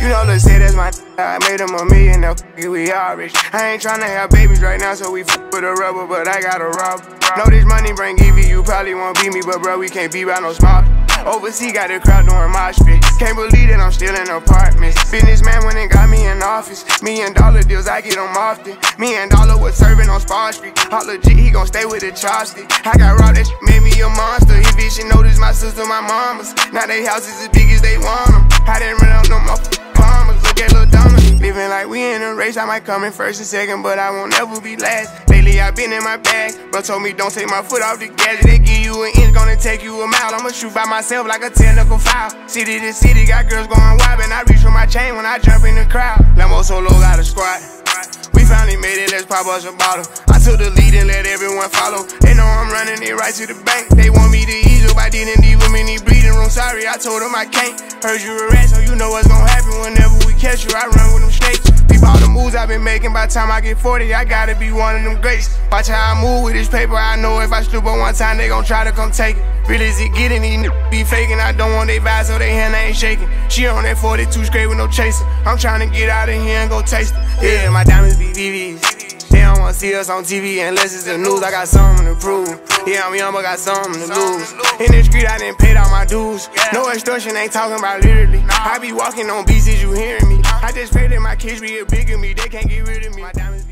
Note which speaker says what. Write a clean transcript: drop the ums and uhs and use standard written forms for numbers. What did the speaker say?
Speaker 1: You know, let's say that's my I made him a million, now we all rich. I ain't tryna have babies right now, so we with a rubber, but I got a rubber. Know this money bring Evie, you probably won't beat me, but bro, we can't be by no small. Overseas got the crowd doing mosh pit. Can't believe that I'm still in apartments. Businessman went and got me in office. $1 million deals, I get them often. $1 million was serving on Spar Street. All legit, he gon' stay with the chopstick. I got robbed, that shit made me a monster. He bitch, she noticed my sister, my mamas. Now they houses as big as they want them. I didn't run up no more farmers. Look at Lil Donna. Living like we in a race, I might come in first and second, but I won't ever be last. Lately I been in my bag, bro told me don't take my foot off the gas. They give you an inch, gonna take you a mile. I'ma shoot by myself like a technical foul. City to city, got girls going wild, and I reach for my chain when I jump in the crowd. Lambo solo got a squad. We finally made it, let's pop us a bottle. I took the lead and let everyone follow. They know I'm running it right to the bank. They want me to ease up, I didn't leave them in the bleeding room. Sorry, I told them I can't. Heard you a rat, so you know what's gonna happen whenever we catch you. I run with them snakes. Peep all the moves I've been making. By the time I get 40, I gotta be one of them greats. Watch how I move with this paper. I know if I slip on one time, they gon' try to come take it. Really is it getting these niggas be faking? I don't want they vibes, so they hand ain't shaking. She on that 42 straight with no chaser. I'm trying to get out of here and go taste it. Yeah, my diamonds be VVs. They don't wanna see us on TV unless it's the news. I got something to prove. Yeah, I'm young, but got something to lose. In the street, I didn't pay all my dues. No extortion, ain't talking about literally. I be walking on beats, is you hearing me? I just pray that my kids be a bigger me. They can't get rid of me. My diamonds